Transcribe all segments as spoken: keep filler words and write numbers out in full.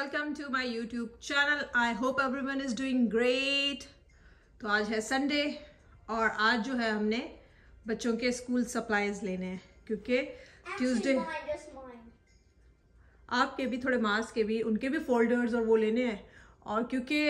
welcome to my YouTube channel. I hope everyone is doing great. तो आज है Sunday और आज जो है हमने बच्चों के स्कूल सप्लाईज लेने हैं क्योंकि ट्यूसडे आपके भी थोड़े मास्क के भी उनके भी फोल्डर्स और वो लेने हैं और क्योंकि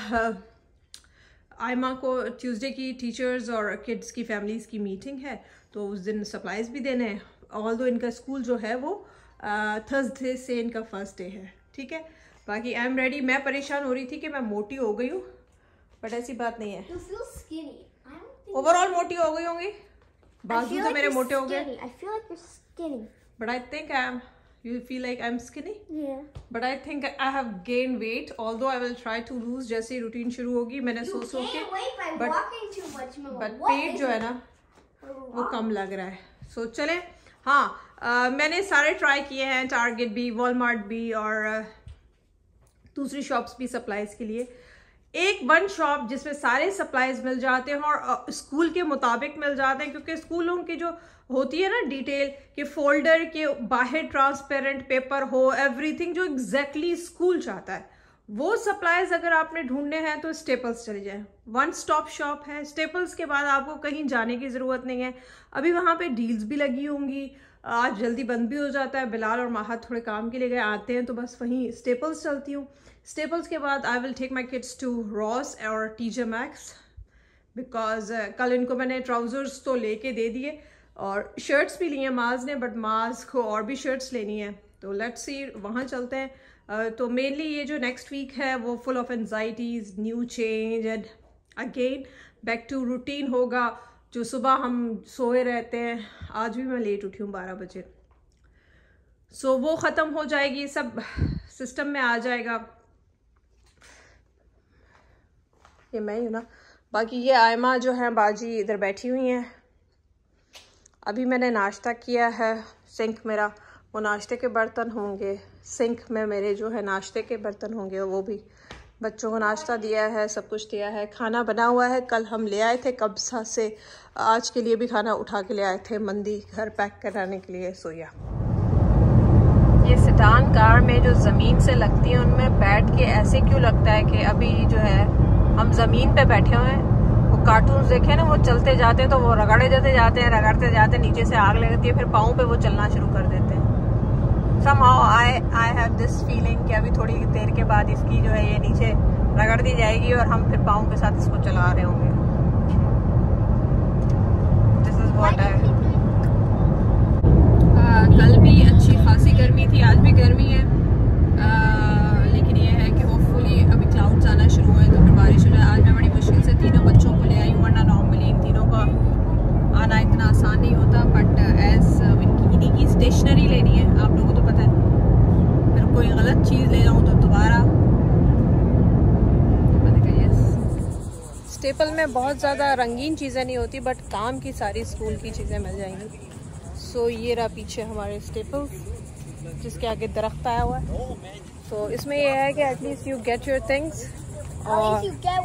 आयमा को ट्यूसडे की टीचर्स और किड्स की फैमिलीज़ की मीटिंग है तो उस दिन सप्लाईज भी देने हैं। ऑल दो इनका स्कूल जो है वो थर्सडे से इनका फर्स्ट डे है, ठीक है। बाकी आई एम रेडी। मैं परेशान हो रही थी कि मैं मोटी हो गई हूँ बट ऐसी बात नहीं है। ओवरऑल मोटी हो गई होंगी, बाजू तो मेरे मोटे हो गए but I think I am You feel like I'm skinny? Yeah. But I think I have gained weight. Although I will try to lose जैसे ही रूटीन शुरू होगी। मैंने सो सो के but but पेट जो है ना वो कम लग रहा है। सो so, चले हाँ uh, मैंने सारे ट्राई किए हैं, टारगेट भी, वॉलमार्ट भी और uh, दूसरी शॉप्स भी सप्लाईज के लिए। एक वन शॉप जिसमें सारे सप्लाईज मिल जाते हैं और स्कूल के मुताबिक मिल जाते हैं क्योंकि स्कूलों की जो होती है ना डिटेल कि फोल्डर के बाहर ट्रांसपेरेंट पेपर हो, एवरीथिंग जो एग्जैक्टली स्कूल चाहता है वो सप्लाईज अगर आपने ढूंढने हैं तो स्टेपल्स चले जाएं। वन स्टॉप शॉप है। स्टेपल्स के बाद आपको कहीं जाने की ज़रूरत नहीं है। अभी वहाँ पे डील्स भी लगी होंगी, आज जल्दी बंद भी हो जाता है। बिलाल और माहत थोड़े काम के लिए गए, आते हैं तो बस वहीं स्टेपल्स चलती हूँ। स्टेपल्स के बाद I will take my kids to Ross और टीजे मैक्स बिकॉज कल इनको मैंने ट्राउज़र्स तो लेके दे दिए और शर्ट्स भी लिए हैं माज ने, बट माज को और भी शर्ट्स लेनी है तो लेट्स सी वहाँ चलते हैं। uh, तो मेनली ये जो नेक्स्ट वीक है वो full of anxieties, new change and again back to routine होगा। जो सुबह हम सोए रहते हैं, आज भी मैं लेट उठी हूँ बारह बजे, सो so, वो ख़त्म हो जाएगी, सब सिस्टम में आ जाएगा। ये मैं हूँ ना। बाकी ये आयमा जो है बाजी इधर बैठी हुई हैं। अभी मैंने नाश्ता किया है। सिंक मेरा वो नाश्ते के बर्तन होंगे, सिंक में मेरे जो है नाश्ते के बर्तन होंगे, वो भी बच्चों को नाश्ता दिया है, सब कुछ दिया है। खाना बना हुआ है, कल हम ले आए थे कब्सा से, आज के लिए भी खाना उठा के ले आए थे मंदी घर पैक कराने के लिए। सोया ये सिटान कार में जो ज़मीन से लगती है उनमें बैठ के ऐसे क्यों लगता है कि अभी जो है हम ज़मीन पे बैठे हुए हैं। वो कार्टून्स देखे ना, वो चलते जाते हैं तो वो रगड़े जाते जाते हैं रगड़ते जाते हैं, नीचे से आग लगती है, फिर पाँव पे वो चलना शुरू कर देते हैं। Somehow I I have this feeling कि अभी थोड़ी देर के बाद इसकी जो है ये नीचे रगड़ दी जाएगी और हम फिर पाँव के साथ इसको चला रहे होंगे। This is what I uh, कल भी अच्छी खासी गर्मी थी, आज भी गर्मी है, uh, लेकिन ये है कि होपफुली अभी क्लाउड्स आना शुरू हुए तो फिर बारिश हो जाए। आज मैं बड़ी मुश्किल से तीनों बच्चों को ले आई, वरना नॉर्मली इन तीनों का आना इतना आसान नहीं होता, बट एज इनकी इन्हीं की स्टेशनरी लेनी है, आप लोगों को तो पता है। फिर कोई गलत चीज़ ले जाऊँ तो दोबारा स्टेपल में बहुत ज़्यादा रंगीन चीज़ें नहीं होती बट काम की सारी स्कूल की चीज़ें मिल जाएंगी। सो so, ये रहा पीछे हमारे स्टेपल जिसके आगे दरख्त आया हुआ है। सो so, इसमें यह है कि at least you get your things और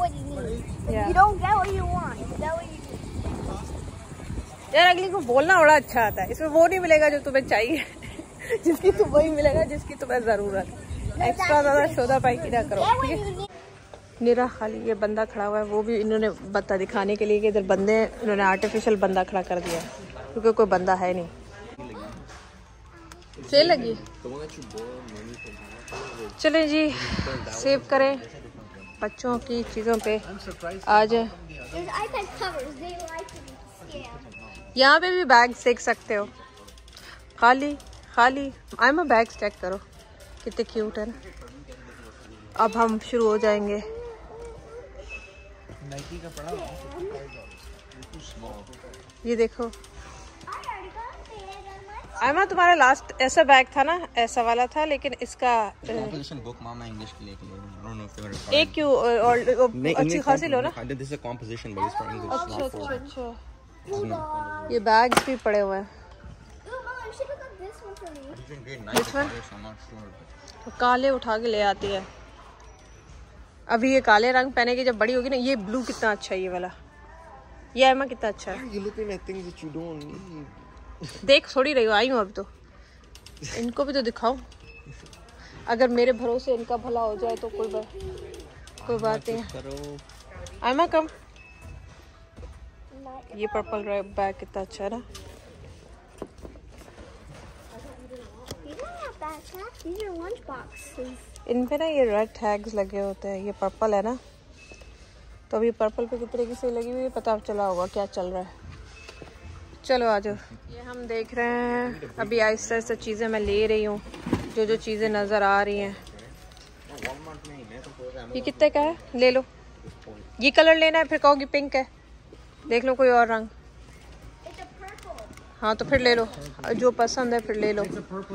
यार अगली को बोलना बड़ा अच्छा आता है। इसमें वो नहीं मिलेगा जो तुम्हें चाहिए जिसकी तुम वही मिलेगा जिसकी तुम्हें ज़रूरत। एक्स्ट्रा ज़्यादा शोधा पाई की ना करो, ठीक है। निरा खाली ये बंदा खड़ा हुआ है, वो भी इन्होंने बत्ता दिखाने के लिए कि इधर बंदे, इन्होंने आर्टिफिशियल बंदा खड़ा कर दिया क्योंकि कोई बंदा है नहीं। सेल लगी, चलें जी सेव करें बच्चों की चीज़ों पे। आज यहाँ पे भी बैग देख सकते हो, खाली खाली। आई में बैग चेक करो कितने क्यूट है ना। अब हम शुरू हो जाएंगे। ये देखो आयमा, तुम्हारा लास्ट ऐसा बैग था ना, ऐसा वाला था, लेकिन इसका बुक मामा इंग्लिश के लिए एक क्यों और अच्छी खासी लो ना। अच्छा अच्छा अच्छा, ये बैग्स भी पड़े हुए हैं। तो काले उठा के ले आती है। अभी ये काले रंग पहने की जब बड़ी होगी ना, ये ब्लू कितना अच्छा है, ये वाला, ये आयमा कितना अच्छा है। देख थोड़ी रही हो, आई हूँ अब तो, इनको भी तो दिखाओ। अगर मेरे भरोसे इनका भला हो जाए तो कोई बात कोई बात नहीं। आयमा कम। ये पर्पल बैग कितना अच्छा है ना। इन पे ना ये रेड टैग्स लगे होते हैं। ये पर्पल है ना, तो अभी पर्पल पे किस तरीके से लगी हुई है पता चला होगा क्या चल रहा है। चलो आ जाओ। ये हम देख रहे हैं अभी आहिस्ता आहिस्ता चीज़ें मैं ले रही हूँ, जो जो चीज़ें नज़र आ रही हैं। ये कितने का है? ले लो। ये कलर लेना है फिर कहोगी पिंक है, देख लो कोई और रंग। हाँ तो फिर ले लो, जो पसंद है फिर ले लो।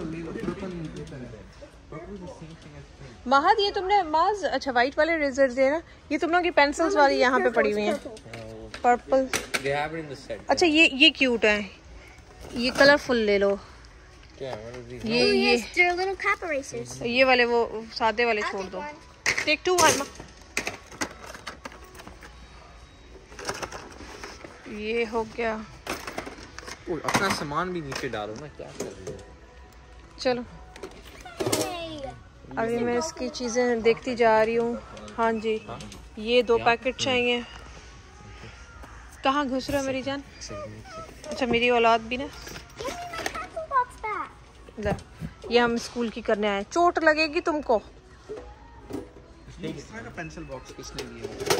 महद ये तुमने माज अच्छा वाइट वाले रेजर दे ना, ये तुम लोग की पेंसिल्स वाली यहाँ पे पड़ी हुई हैं पर्पल। अच्छा ये ये क्यूट है, ये कलरफुल ले लो। ये ये ये वाले वो सादे वाले छोड़ दो। Take two one. ये हो गया। अपना सामान भी नीचे डालो ना, क्या कर रही हो। चलो अभी मैं इसकी चीज़ें देखती जा रही हूँ। हाँ जी ये दो पैकेट चाहिए। कहाँ घुस रहा है मेरी जान? अच्छा मेरी औलाद भी ना। ले ये हम स्कूल की करने आए। चोट लगेगी तुमको। पेंसिल बॉक्स किसने दिया?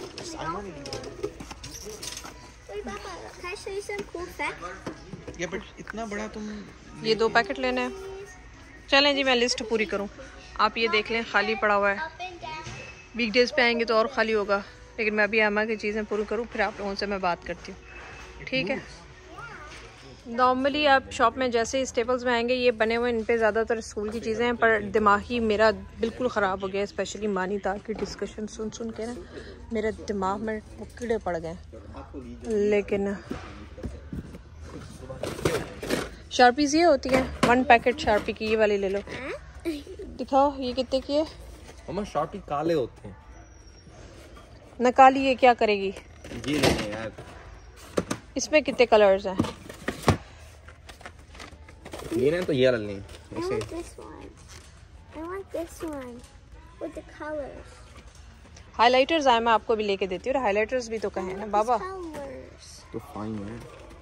ये बट इतना बड़ा तुम। ये दो पैकेट लेने हैं। चलें जी मैं लिस्ट पूरी करूं, आप ये देख लें खाली पड़ा हुआ है। वीकडेज पे आएंगे तो और खाली होगा, लेकिन मैं अभी अम्मा की चीज़ें पूरी करूं फिर आप लोगों से मैं बात करती हूँ, ठीक है। नॉर्मली आप शॉप में जैसे ही स्टेपल्स में आएंगे ये बने हुए इन पे ज़्यादातर स्कूल की चीज़ें हैं, पर दिमाग ही मेरा बिल्कुल ख़राब हो गया, स्पेशली मानी तार की डिस्कशन सुन सुन के ना मेरे दिमाग में वो कीड़े पड़ गए। लेकिन शार्पीज ये होती है, वन पैकेट शार्पी की ये वाली ले लो। दिखाओ ये कितने की है? मम्मा शार्पी काले होते हैं न, काली ये क्या करेगी? ये लेने यार। इसमें कितने कलर्स हैं? ये ना तो ये वाला लें। ऐसे हाइलाइटर्स आए मैं आपको भी लेके देती हूँ। हाइलाइटर्स भी तो कहें ना बाबा। तो फाइन है।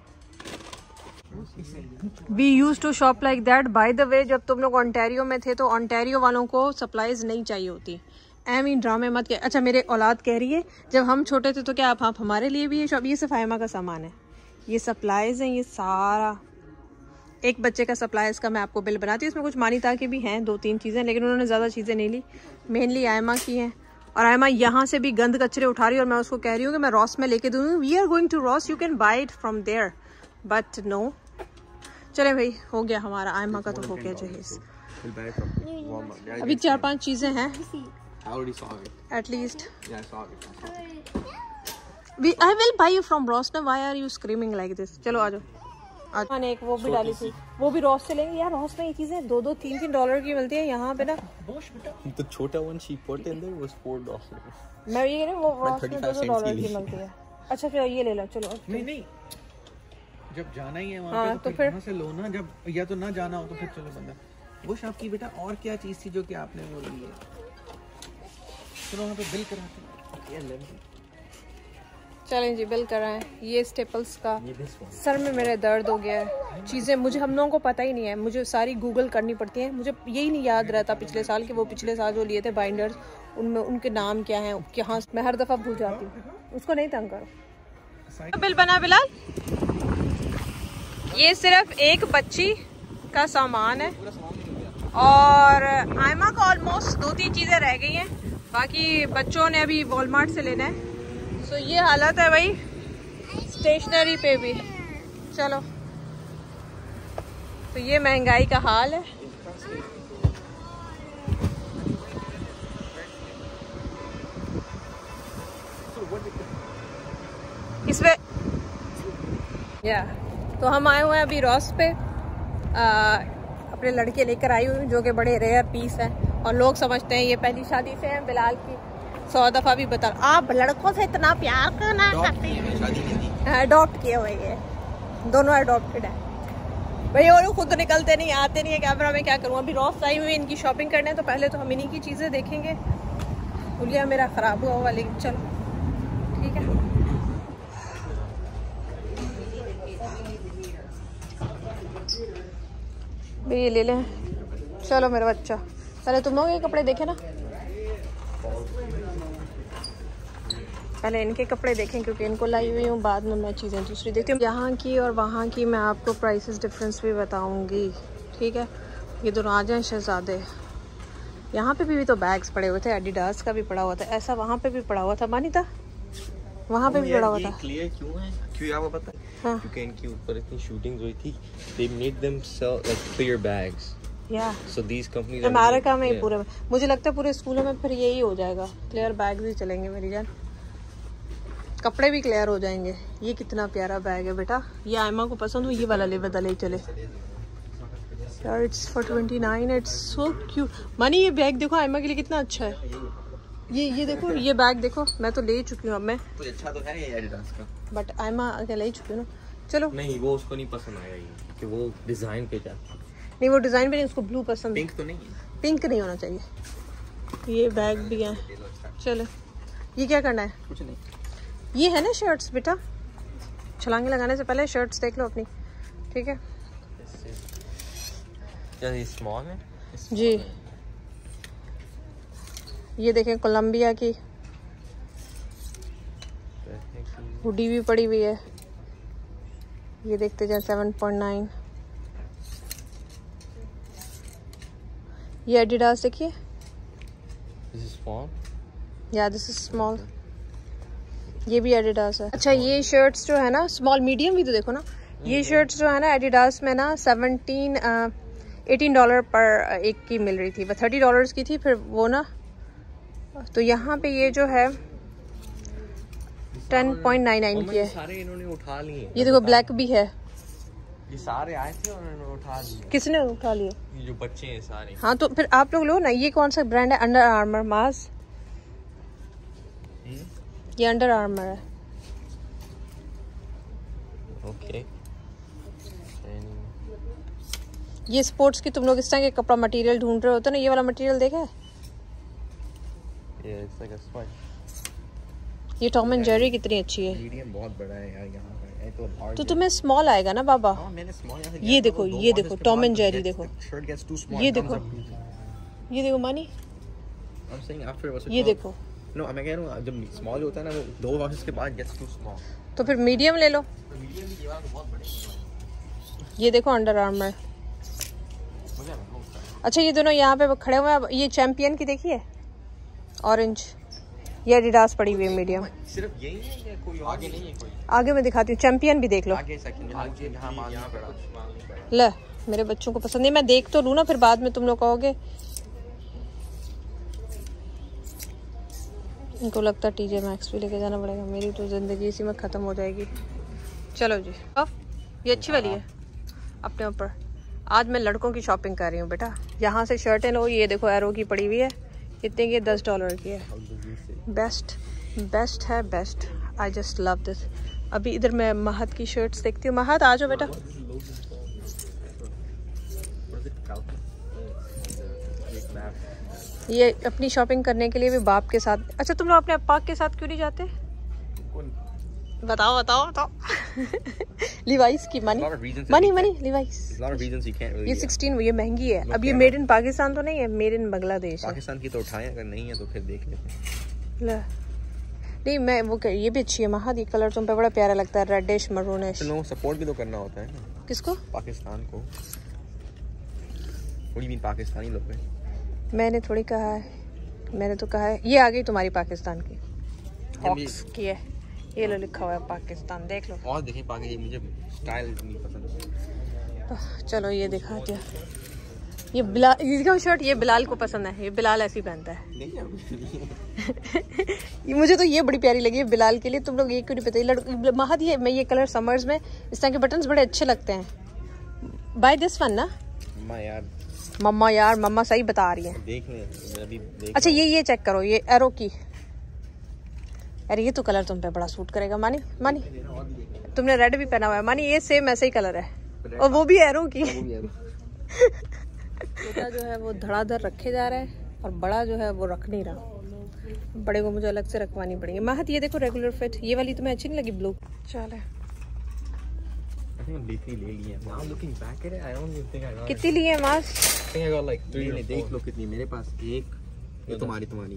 We use to shop like that. By the way जब तुम लोग ओंटारियो में थे तो ओंटारियो वालों को सप्लाईज नहीं चाहिए होती। एम इन ड्रामे मत के। अच्छा मेरे औलाद कह रही है जब हम छोटे थे तो क्या आप, आप हमारे लिए भी ये शॉप, ये सिर्फ आयमा का सामान है, ये सप्लाईज हैं, ये सारा एक बच्चे का सप्लाईज का मैं आपको बिल बनाती हूँ। इसमें कुछ मानीता की भी हैं दो तीन चीज़ें, लेकिन उन्होंने ज़्यादा चीज़ें नहीं ली, मेनली आयमा की हैं। और आयमा यहाँ से भी गंद कचरे उठा रही है और मैं उसको कह रही हूँ कि मैं रॉस में लेके दूँगी। We are going to Ross, you can buy it from there, but no. चले भाई हो गया हमारा, आयमा का तो हो गया जहेज। अभी चार पांच चीजें हैं at least. I will buy you from Ross ना, why are you screaming like this. चलो आ जाओ। आज मैंने एक वो भी डाली थी, वो भी रॉस से लेंगे यार। रॉस में ये चीजें दो दो तीन तीन डॉलर की मिलती है यहाँ पे ना। तो छोटा one she put in there was four dollar. मैं ये कह रही हूँ वो रॉस में दो दो डॉलर की मिलती है। अच्छा फिर ये ले लो। चलो नहीं नहीं जब जाना ही है वहाँ हाँ, पे तो, तो फिर वहाँ से लो ना। जब या तो ना जाना हो तो फिर चलो बंदा। वो शॉप की बेटा और क्या चीज थी जो कि आपने वो ली है? चलो वहाँ पे बिल कराते। चलें जी बिल कराएं। ये स्टेपल्स का सर में मेरे दर्द हो गया है। चीज़ें मुझे हम लोगों को पता ही नहीं है, मुझे सारी गूगल करनी पड़ती हैं। मुझे यही नहीं याद रहता पिछले साल के वो पिछले साल जो लिए थे बाइंडर्स, उनमें उनके नाम क्या हैं, कहाँ मैं हर दफ़ा भूल जाती हूँ। उसको नहीं तंग करो। बिल बना बिलाल। ये सिर्फ एक बच्ची का सामान है और आयमा को ऑलमोस्ट दो तीन चीज़ें रह गई हैं, बाकी बच्चों ने अभी वॉलमार्ट से लेना है। सो ये हालत है भाई स्टेशनरी पे भी। चलो तो ये महंगाई का हाल है। इसमें या तो हम आए हुए हैं अभी रॉस पे। आ, अपने लड़के लेकर आई हुई जो कि बड़े रेयर पीस हैं और लोग समझते हैं ये पहली शादी से हैं। बिलाल की सौ दफ़ा भी बता, आप लड़कों से इतना प्यार करना करते हैं। अडॉप्ट किए हुए ये दोनों अडॉप्टेड है। भाई और खुद निकलते नहीं, आते नहीं है कैमरा में, क्या करूँ। अभी रॉफ आई हुई इनकी शॉपिंग करने, तो पहले तो हम इन्हीं की चीज़ें देखेंगे। हुलिया मेरा ख़राब हुआ हुआ, लेकिन चलो ठीक है। भाई ये ले लें, चलो मेरा बच्चा। पहले तुम लोग ये कपड़े देखे ना, पहले इनके कपड़े देखें क्योंकि इनको लाई हुई हूँ, बाद में मैं चीज़ें दूसरी देखती हूँ। यहाँ की और वहाँ की मैं आपको प्राइसेस डिफरेंस भी बताऊँगी, ठीक है। ये दोनों आ जाएँ शहजादे। यहाँ पे भी, भी तो बैग्स पड़े हुए थे, एडिडास का भी पड़ा हुआ था, ऐसा वहाँ पे भी पड़ा हुआ था। मानी था वहाँ पे भी पड़ा हुआ था। क्लियर क्यों है? क्यों आपको पता है? हाँ। क्योंकि इनके ऊपर इतनी शूटिंग्स हुई थी। They made them sell like clear bags. Yeah. So these companies. America में ही पूरे में, मुझे लगता है पूरे स्कूलों में फिर यही हो जाएगा, क्लियर बैग भी चलेंगे मेरी जान, कपड़े भी क्लियर हो जाएंगे। ये कितना प्यारा बैग है बेटा, ये आयमा को पसंद हो, ये वाला ले बदले चले यार। It's for twenty nine, it's so cute. मानी ये बैग देखो आयमा के लिए कितना अच्छा है। ये ये देखो, ये बैग देखो, मैं तो ले चुकी हूँ अब मैं। तो अच्छा तो है ये एडिडास का, बट आयमा क्या ले चुकी हूँ ना। चलो नहीं, वो उसको नहीं पसंद आया ये, कि वो डिजाइन पे जाता। नहीं वो डिजाइन भी नहीं, उसको ब्लू पसंद। पिंक तो नहीं है, पिंक नहीं होना चाहिए। ये बैग भी है। चलो ये क्या करना है? कुछ नहीं, ये है ना शर्ट्स बेटा, छलांगे लगाने से पहले शर्ट्स देख लो अपनी, ठीक है। क्या ये स्मॉल है? जी ये देखें कोलंबिया की हुडी भी पड़ी हुई है। ये देखते जाए सेवन पॉइंट नाइन। ये एडिडास देखिए, दिस इज स्मॉल, या दिस इज स्मॉल। ये भी एडिडास है। अच्छा ये शर्ट्स जो है ना स्मॉल मीडियम भी तो देखो ना, ये शर्ट्स जो है ना एडिडास में ना सेवनटीन एटीन डॉलर पर एक की मिल रही थी, वो थर्टी डॉलर्स की थी फिर वो ना। तो यहाँ पे ये जो है टेन पॉइंट नाइन नाइन की है। सारे इन्होंने उठा लिए। ये देखो ब्लैक भी है, ये सारे आए थे और इन्होंने उठा लिए। किसने उठा लिए? ये जो बच्चे हैं सारे। हाँ तो फिर आप लोग लो ना। ये कौन सा ब्रांड है? अंडर आर्मर मास, ये अंडर आर्मर है। ओके ये स्पोर्ट्स की तुम लोग इस तरह के कपड़ा मटेरियल ढूंढ रहे होते ना, ये वाला मटेरियल देखा है? ये इट्स लाइक अ स्वेट। ये टॉम एंड जेरी कितनी अच्छी है। मीडियम बहुत बड़ा है यार यहाँ पे, ये तो लार्ज। तो तुम्हें स्मॉल आएगा ना बाबा। हां मैंने स्मॉल यहाँ से। ये देखो, ये देखो टॉम एंड जेरी देखो, शर्ट गेट्स टू स्मॉल। ये देखो, ये देखो मानी, I am saying after was ये देखो। नो मैं कह रहा हूँ जब स्मॉल होता है ना वो दो वॉशेस के बाद गेट्स टू स्मॉल। तो फिर मीडियम ले लो। मीडियम भी ये वाला बहुत बड़े। ये देखो अंडर आर्मर। अच्छा ये दोनों यहाँ पे खड़े हुए हैं। ये चैंपियन की देखिए ऑरेंज, ये एडिडास पड़ी हुई है मीडियम। सिर्फ यही है या कोई आगे नहीं है? कोई आगे मैं दिखाती हूँ, चैंपियन भी देख लो। आगे सेकंड आगे यहाँ माल नहीं पड़ा। ले मेरे बच्चों को पसंद नहीं, मैं देख तो लूँ ना, फिर बाद में तुम लोग कहोगे। इनको लगता है टीजे मैक्स भी लेके जाना पड़ेगा, मेरी तो ज़िंदगी इसी में ख़त्म हो जाएगी। चलो जी अब ये अच्छी वाली है अपने ऊपर। आज मैं लड़कों की शॉपिंग कर रही हूँ बेटा। यहाँ से शर्टें लो, ये देखो एरो की पड़ी हुई है, कितने की? दस डॉलर की है। बेस्ट बेस्ट है best, I just love this. अभी इधर मैं महत की शर्ट्स देखती हूँ। महत आ जाओ बेटा। ये अपनी शॉपिंग करने के लिए भी बाप के साथ। अच्छा तुम लोग अपने अप्पा के साथ क्यों नहीं जाते? बताओ बताओ बताओ। लिवाइस की मनी मनी मनी लिवाइस ये सिक्सटीन, ये महंगी है। अब ये मेड इन पाकिस्तान तो नहीं है, मेड इन बांग्लादेश है। पाकिस्तान की तो उठाएं, अगर नहीं है तो फिर देख लेते हैं। नहीं मैं वो ये भी अच्छी है महद, ये कलर तुम पे बड़ा प्यारा लगता है, रेडिश मरूनिश। लोगों को सपोर्ट भी तो करना होता है ना। किसको? पाकिस्तान को। थोड़ी भी पाकिस्तानी लोग हैं। मैंने थोड़ी कहा है, मैंने तो कहा है। ये आ गई तुम्हारी पाकिस्तान की हॉक्स की है, ये लो लिखा हुआ है पाकिस्तान, देख लो। और देखिए पाकिस्तान, मुझे स्टाइल नहीं पसंद। चलो ये दिखा दिया। ये बिलाल, ये शर्ट ये बिलाल को पसंद है, ये बिलाल ऐसी पहनता है। ये मुझे तो ये बड़ी प्यारी लगी है बिलाल के लिए। तुम लोग ये क्यों नहीं पता? लड़को महद ये मैं ये कलर समर्स में इस तरह के बटन्स बड़े अच्छे लगते हैं। बाय दिस वन ना मम्मा यार, मम्मा यार मम्मा सही बता रही है। देख ले अभी देख। अच्छा ये ये चेक करो, ये एरो की। अरे ये तो कलर तुम पे बड़ा सूट करेगा मानी। मानी तुमने रेड भी पहना हुआ है मानी, ये सेम ऐसे ही कलर है। और वो भी एरो की। छोटा जो है वो धड़ाधड़ रखे जा रहा है और बड़ा जो है वो रख नहीं रहा। बड़े को मुझे अलग से रखवानी पड़ेगी। महत ये देखो रेगुलर फिट, ये वाली तुम्हें अच्छी नहीं लगी ब्लू? चल कितनी ली है मास? देख लो कितनी मेरे पास। एक ये तुम्हारी तुम्हारी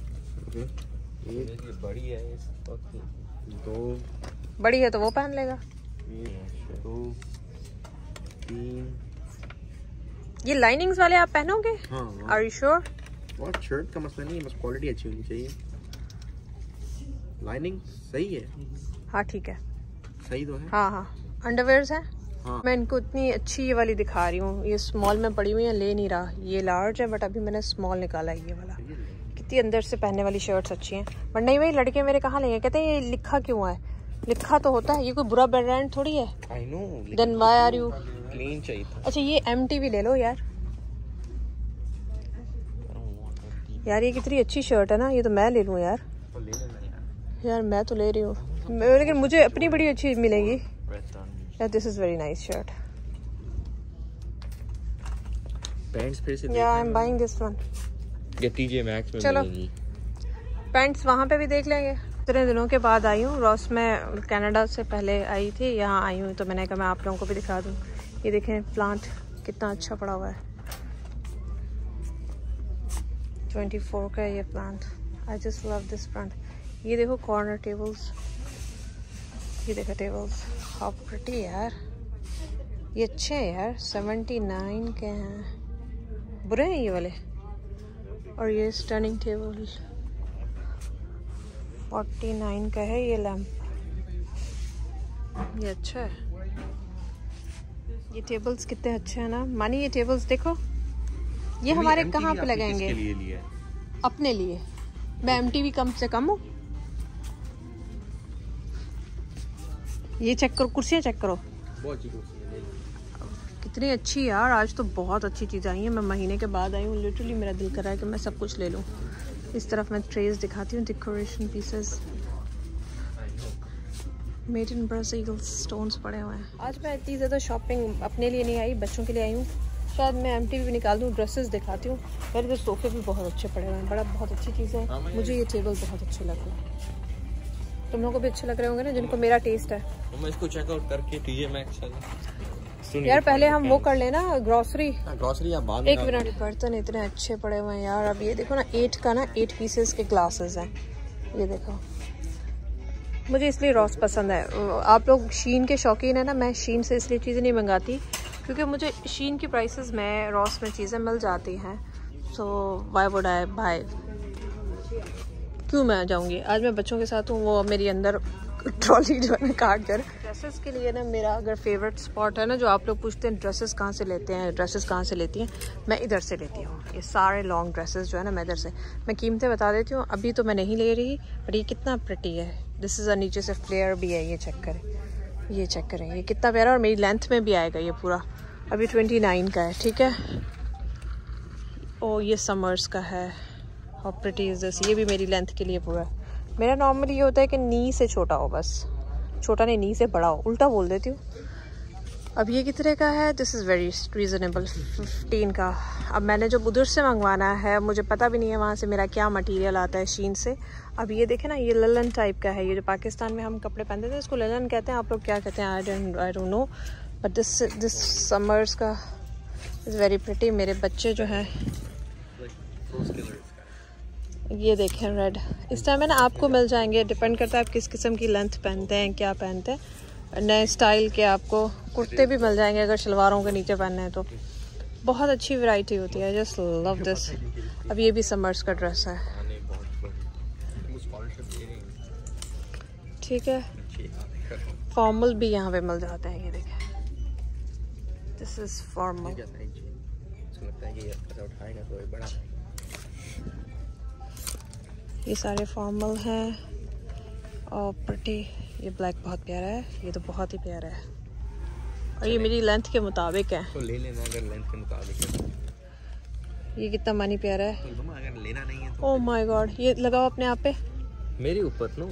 एक बड़ी है, दो बड़ी है तो वो पहन लेगा। दो तीन। ये लाइनिंग्स वाले आप पहनोगे? हाँ। Are you sure? और शर्ट का मसला नहीं है, बस क्वालिटी अच्छी होनी चाहिए। लाइनिंग सही है। हाँ ठीक है, सही तो है। हाँ हाँ अंडरवेयर्स हैं। हाँ। मैं इनको इतनी अच्छी ये वाली दिखा रही हूँ। ये स्मॉल में पड़ी हुई है, ले नहीं रहा। ये लार्ज है बट अभी मैंने स्मॉल निकाला है ये वाला। कितनी अंदर से पहनने वाली शर्ट्स अच्छी हैं। बट नहीं भाई, लड़के मेरे कहाँ लेंगे, कहते हैं ये लिखा क्यों है? लिखा तो होता है, ये कोई बुरा ब्रांड थोड़ी है। I know, Then why are you? Clean चाहिए था। अच्छा ये एम टी भी ले लो यार। यार ये कितनी अच्छी शर्ट है ना, ये तो मैं ले लूँ यार। तो ले लेना यार। यार मैं तो ले रही हूँ, लेकिन मुझे अपनी बड़ी अच्छी मिलेगी यार। This is very nice shirt. Pants फिर से या I am buying this one. ये टीजे मैक्स में चलो मिलेगी। पैंट्स वहाँ पे भी देख लेंगे। इतने दिनों के बाद आई हूँ रॉस में। कनाडा से पहले आई थी, यहाँ आई हूँ तो मैंने कहा मैं आप लोगों को भी दिखा दूँ। ये देखें प्लांट कितना अच्छा पड़ा हुआ है। ट्वेंटी फोर का है ये plant. I just love this plant. ये देखो कॉर्नर टेबल्स, ये देखो टेबल्स, हाउ प्रिटी यार। ये अच्छे हैं यार, सेवेंटी नाइन के हैं। बुरे हैं ये वाले। और ये स्टनिंग टेबल फोर्टी नाइन का है। ये लैम्प ये अच्छा है। ये टेबल्स कितने अच्छे हैं ना मानी। ये टेबल्स देखो, ये हमारे कहाँ पे लगाएंगे? लिए लिए? अपने लिए। मैं एम टी वी कम से कम हूँ। ये चेक करो, कुर्सियाँ चेक करो बहुत अच्छी कुर्सी है, ले लो। कितनी अच्छी यार। आज तो बहुत अच्छी चीज़ आई है। मैं महीने के बाद आई हूँ, लिटरली मेरा दिल कर रहा है कि मैं सब कुछ ले लूँ। इस तरफ मैं ट्रेस दिखाती हूँ, decoration pieces made in Brazil, stones पड़े हुए हैं। आज मैं इतनी ज़्यादा शॉपिंग अपने लिए नहीं आई, बच्चों के लिए आई हूँ। शायद मैं एम टी वी भी निकाल दूँ, ड्रेसेस दिखाती हूँ। मेरे इधर सोफे भी बहुत अच्छे पड़े हुए हैं, बड़ा बहुत अच्छी चीज़ है। मुझे ये टेबल बहुत अच्छे लग रहे हैं। तुम लोगों को भी अच्छे लग रहे होंगे ना, जिनको मेरा टेस्ट है। तो मैं इसको चेकआउट करके टीजे मैक्स यार पहले हम वो कर लेना ग्रोसरी। ग्रोसरी या बाद एक मिनट। बर्तन इतने अच्छे पड़े हुए हैं यार। अब ये देखो ना, एट का ना एट पीसेस के ग्लासेस हैं। ये देखो, मुझे इसलिए रॉस पसंद है। आप लोग शीन के शौकीन है ना, मैं शीन से इसलिए चीज़ें नहीं मंगाती क्योंकि मुझे शीन की प्राइसेस में रॉस में चीज़ें मिल जाती हैं। So why would I buy? क्यों मैं जाऊँगी? आज मैं बच्चों के साथ हूँ, वो मेरी अंदर ट्रॉली जो है ना काट कर। ड्रेसेस के लिए ना मेरा अगर फेवरेट स्पॉट है ना, जो आप लोग पूछते हैं ड्रेसेस कहाँ से लेते हैं, ड्रेसेस कहाँ से लेती हैं, मैं इधर से लेती हूँ। ये सारे लॉन्ग ड्रेसेस जो है ना मैं इधर से। मैं कीमतें बता देती हूँ, अभी तो मैं नहीं ले रही, पर ये कितना प्रिटी है। दिस इज़ अ नीचे से फ्लेयर भी है, ये चेक करें, ये चेक करें, ये कितना प्यारा। और मेरी लेंथ में भी आएगा ये पूरा। अभी ट्वेंटी नाइन का है, ठीक है। ओ ये समर्स का है, हाउ प्रिटी इज दिस। ये भी मेरी लेंथ के लिए पूरा। मेरा नॉर्मली ये होता है कि नी से छोटा हो, बस छोटा नहीं, नी से बड़ा हो, उल्टा बोल देती हूँ। अब ये कितने का है? This is very reasonable, fifteen का। अब मैंने जो उधर से मंगवाना है, मुझे पता भी नहीं है वहाँ से मेरा क्या मटेरियल आता है, शीन से। अब ये देखें ना, ये ललन टाइप का है। ये जो पाकिस्तान में हम कपड़े पहनते थे इसको ललन कहते हैं, आप लोग क्या कहते हैं I don't I don't know, but this this summers का इज़ वेरी प्रिटी। मेरे बच्चे जो हैं, ये देखें रेड, इस टाइम है ना आपको मिल जाएंगे। डिपेंड करता है आप किस किस्म की लेंथ पहनते हैं, क्या पहनते हैं। नए स्टाइल के आपको कुर्ते भी मिल जाएंगे अगर शलवारों के नीचे पहनना है तो। बहुत अच्छी वैरायटी होती है, जस्ट लव दिस। अब ये भी समर्स का ड्रेस है, ठीक है। फॉर्मल भी यहाँ पे मिल जाते हैं, ये देखें, दिस इज फॉर्मल। ये सारे फॉर्मल हैं और प्रिटी। ये ब्लैक बहुत प्यारा है, ये तो बहुत ही प्यारा है और ये मेरी लेंथ के मुताबिक है, तो ले लेना अगर लेंथ के मुताबिक है। ये कितना मनी प्यारा है। तो अगर लेना नहीं है तो ओह माय गॉड, ये लगाओ अपने आप पे मेरे ऊपर नो।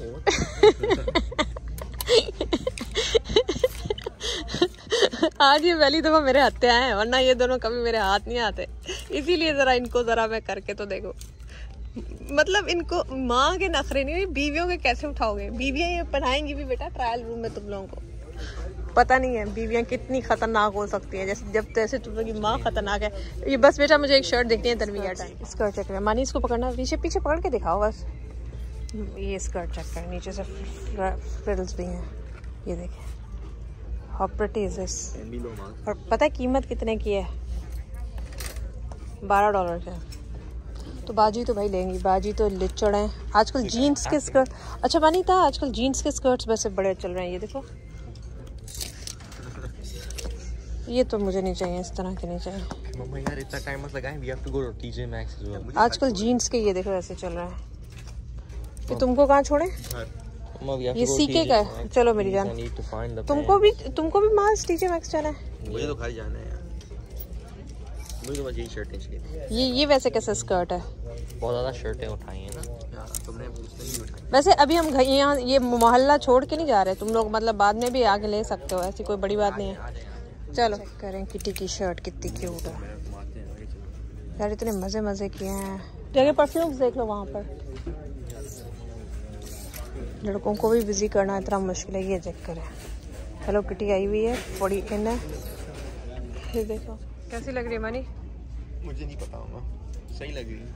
आज ये पहली दफा मेरे हाथ आए हैं, वरना ये दोनों कभी मेरे हाथ नहीं आते, इसीलिए जरा इनको जरा मैं करके तो देखो। मतलब इनको माँ के नखरे नहीं, बीवियों के कैसे उठाओगे? बीवियां ये पढ़ाएंगी भी बेटा ट्रायल रूम में, तुम लोगों को पता नहीं है बीवियां कितनी खतरनाक हो सकती हैं, जैसे जब तैसे तुम लोग की माँ खतरनाक है। ये बस बेटा मुझे एक शर्ट देखनी है, तनवीर टाइम स्कर्ट चेक कर, मानी इसको पकड़ना, पीछे पीछे पकड़ के दिखाओ बस। ये स्कर्ट चेक कर, नीचे से फ्रिल्स भी हैं, ये देखें हाउ प्रिटी इज दिस। और पता है कीमत कितने की है? बारह डॉलर का। तो बाजी तो भाई लेंगी, बाजी तो लिचड़ हैं आजकल। जीन्स के स्कर्ट, अच्छा मानी था आजकल जीन्स के स्कर्ट्स वैसे बड़े चल रहे हैं, ये देखो। ये तो मुझे नहीं चाहिए, इस तरह के नहीं चाहिए। मम्मा यार इतना टाइम मत लगाएं, we have to go to TJ Maxx as well. आजकल जीन्स के ये देखो ऐसे चल रहा है। ये तुमको कहाँ छोड़े? ये सीके का है। चलो मेरी जान, तुमको भी तुमको भी मास टीजे मैक्स जाना है? मुझे तो खाली जाना है यार, मुझे तो बस यही शर्टें चाहिए। ये ये वैसे कैसा स्कर्ट है? बहुत ज्यादा शर्टें उठाई हैं ना तुमने, नहीं उठाई। वैसे अभी हम यहाँ ये मोहल्ला छोड़ के नहीं जा रहे, तुम लोग मतलब बाद में भी आगे ले सकते हो, ऐसी कोई बड़ी बात नहीं है। चलो करें किटी की शर्ट कितनी क्यूट है यार, इतने मजे मजे किए हैं। जगह परफ्यूम्स देख लो वहाँ पर, लड़कों को भी बिजी करना इतना मुश्किल है। ये चेक करें, हेलो किटी आई हुई है, बड़ी इन है। ये देखो कैसी लग रही है मनी? मुझे नहीं पता होगा, सही लग रही है।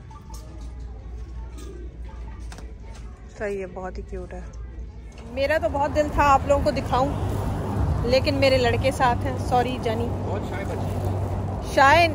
सही है, बहुत ही क्यूट है। मेरा तो बहुत दिल था आप लोगों को दिखाऊं, लेकिन मेरे लड़के साथ हैं। सॉरी जानी, बहुत शाय बच्ची शायद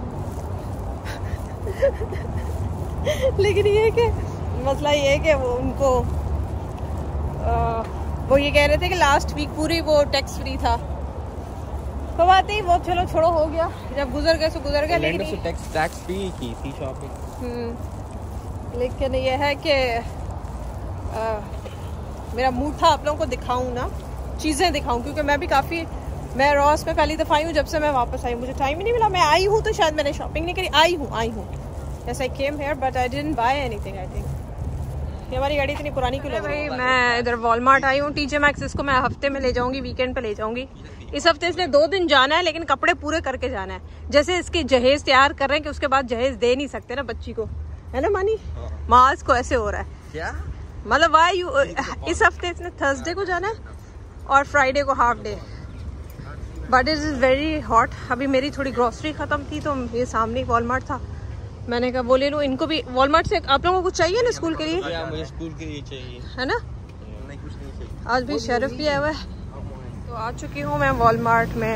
लेकिन ये कि मसला ये है कि वो उनको आ, वो ये कह रहे थे कि लास्ट वीक पूरी वो टैक्स फ्री था, तो बात ही वो चलो छोड़ो, हो गया, जब गुजर गए सो गुजर गए। लेकिन टैक्स टैक्स फ्री की थी शॉपिंग। हम्म लेकिन ये है कि मेरा मूड था आप लोगों को दिखाऊं ना, चीज़ें दिखाऊं, क्योंकि मैं भी काफ़ी, मैं रॉस में पहली दफ़ा आई हूँ जब से मैं वापस आई हूँ, मुझे टाइम ही नहीं मिला। मैं आई हूँ तो शायद मैंने शॉपिंग नहीं करी, आई हूँ आई हूँ जैसे I came here but I didn't buy anything. I think ये हमारी गाड़ी इतनी पुरानी क्यों लग रही है? मैं इधर वॉलमार्ट आई हूँ, टीजे मैक्स, इसको मैं हफ्ते में ले जाऊँगी, वीकेंड पे ले जाऊँगी। इस हफ्ते इसलिए दो दिन जाना है, लेकिन कपड़े पूरे करके जाना है। जैसे इसकी जहेज तैयार कर रहे हैं कि उसके बाद जहेज दे नहीं सकते ना बच्ची को, है ना मानी? माज को ऐसे हो रहा है क्या मतलब वाई यू, इस हफ्ते इसने थर्सडे को जाना है और फ्राइडे को half day, but it is very hot. अभी मेरी थोड़ी ग्रॉसरी ख़त्म थी तो ये सामने वॉलमार्ट था, मैंने कहा वो ले लूँ। इनको भी वॉलमार्ट से, आप लोगों को कुछ चाहिए ना स्कूल के लिए? या मुझे स्कूल के लिए चाहिए, है ना? नहीं कुछ नहीं चाहिए। आज भी शेरिफ भी आया हुआ है। तो आ चुकी हूँ मैं वॉलमार्ट में,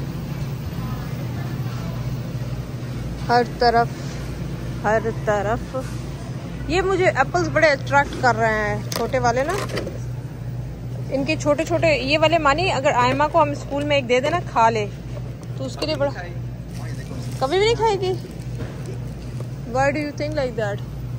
हर तरफ हर तरफ ये मुझे एप्पल्स बड़े अट्रैक्ट कर रहे हैं, छोटे वाले ना, इनके छोटे छोटे ये वाले। मानी अगर आयमा को हम स्कूल में एक दे देना खा ले तो उसके लिए बड़ा, कभी भी नहीं खाएगी। Why do you think like that?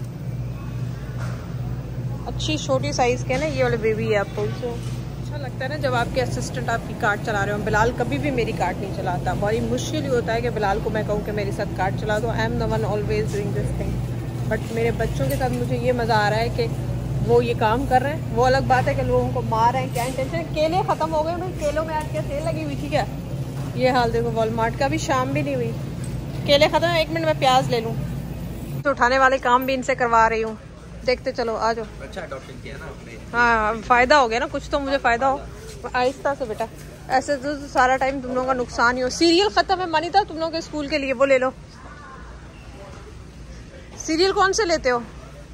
अच्छी छोटी साइज के ना ये वाले बेबी एप्पल्स। अच्छा लगता है ना जब आपके असिस्टेंट आपकी कार्ट चला रहे हो। बिलाल कभी भी मेरी कार्ट नहीं चलाता, बड़ी मुश्किल ही होता है कि बिलाल को मैं कहूँ कि मेरे साथ कार्ट चला दो। I am the one always doing this thing, but मेरे बच्चों के साथ मुझे ये मज़ा आ रहा है कि वो ये काम कर रहे हैं। वो अलग बात है कि लोगों को मार रहे हैं, क्या टेंशन। केले ख़त्म हो गए भाई, केलों में आज क्या सेल लगी हुई थी क्या? ये हाल देखो, वॉलमार्ट का भी शाम भी नहीं हुई, केले ख़त्म है। एक मिनट में प्याज ले लूँ, तो उठाने वाले काम भी इनसे करवा रही हूँ। देखते चलो, आ जाओ। अच्छा अडॉप्शन किया ना आपने? हाँ फ़ायदा हो गया ना, कुछ तो मुझे फ़ायदा हो। आहिस्ता से बेटा, ऐसे तो सारा टाइम तुम लोगों का नुकसान ही हो। सीरियल ख़त्म है मानी था तुम लोगों के स्कूल के लिए, वो ले लो। सीरियल कौन से लेते हो?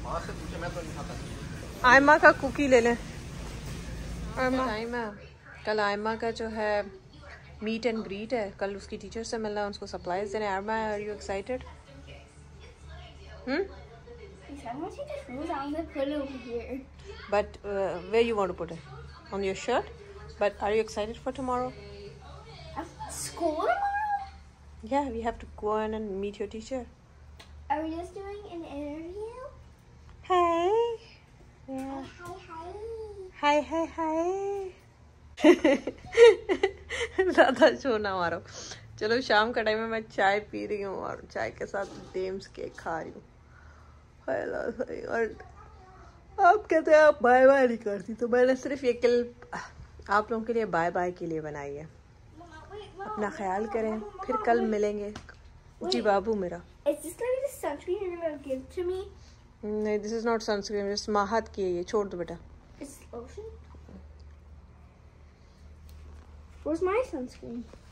आयमा का कुकी ले लें। आयमा टाइम है, कल आयमा का जो है मीट एंड ग्रीट है, कल उसकी टीचर से मिलना है, उसको सप्लाईज देने। Aima are you excited? Hmm? I'm gonna take the shoes out and put it over here. But uh, where you want to put it? On your shirt? But are you excited for tomorrow? At school tomorrow? Yeah, we have to go in and meet your teacher. Are we just doing an interview? Hi. Yeah. Hi, hi. Hi, hi, hi. ज़्यादा शोना मारो। चलो शाम का time में मैं चाय P रही हूँ और चाय के साथ डेम्स केक खा रही हूँ। और आप कहते हैं आप बाय बाय नहीं करती, तो मैंने सिर्फ ये क्लिप आप लोगों के लिए बाय बाय के लिए बनाई है। Mama, wait, अपना ख्याल करें, फिर कल मिलेंगे। जी बाबू मेरा। Is this like the sunscreen you're gonna give to me? नहीं, this is not sunscreen, this माहत की है ये, छोड़ दो बेटा। It's lotion? Where's my sunscreen?